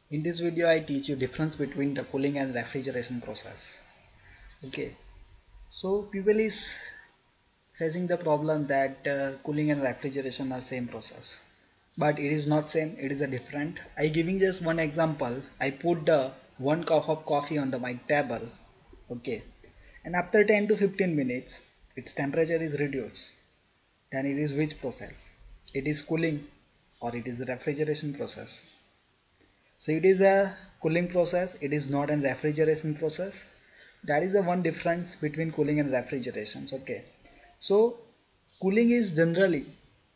In this video I teach you difference between the cooling and refrigeration process. Okay, so people is facing the problem that cooling and refrigeration are same process, but it is not same, it is a different. I giving just one example. I put the 1 cup of coffee on my table. Okay, and after 10 to 15 minutes its temperature is reduced. Then it is which process? It is cooling or it is a refrigeration process. So it is a cooling process, it is not a refrigeration process. That is the one difference between cooling and refrigeration. Okay, so cooling is generally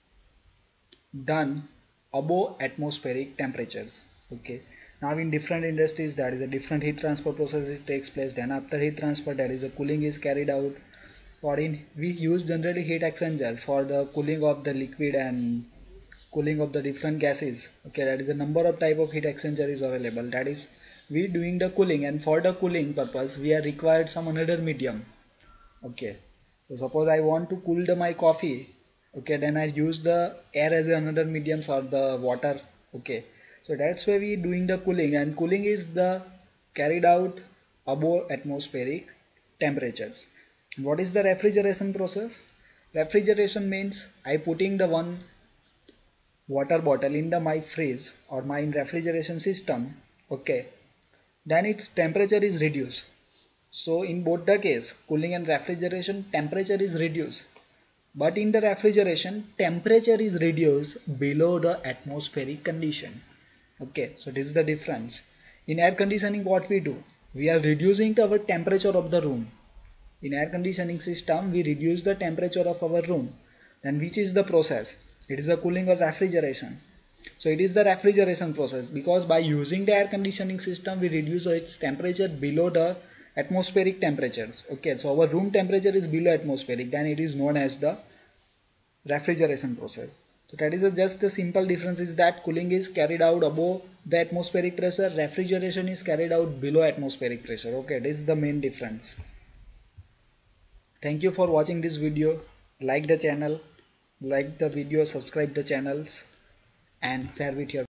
done above atmospheric temperatures. Okay, now in different industries that is a different heat transfer process takes place. Then after heat transfer, that is a cooling is carried out. For in we use generally heat exchanger for the cooling of the liquid and cooling of the different gases. Okay, that is a number of type of heat exchanger is available. That is we doing the cooling, and for the cooling purpose we are required some another medium. Okay, so suppose I want to cool my coffee. Okay, then I use the air as another mediums or the water. Okay, so that's why we doing the cooling, and cooling is the carried out above atmospheric temperatures. What is the refrigeration process? Refrigeration means I putting the one water bottle in my fridge or my refrigeration system. Okay, then its temperature is reduced. So in both the case, cooling and refrigeration, temperature is reduced, but in the refrigeration temperature is reduced below the atmospheric condition. Okay, so this is the difference. In air conditioning, what we do, we are reducing our temperature of the room. In air conditioning system we reduce the temperature of our room. Then which is the process? It is a cooling or refrigeration. So it is the refrigeration process, because by using the air conditioning system we reduce its temperature below the atmospheric temperatures. Okay, so our room temperature is below atmospheric, then it is known as the refrigeration process. So that is just the simple difference is that cooling is carried out above the atmospheric pressure, refrigeration is carried out below atmospheric pressure. Okay, this is the main difference. Thank you for watching this video. Like the channel, like the video, subscribe the channels and share with your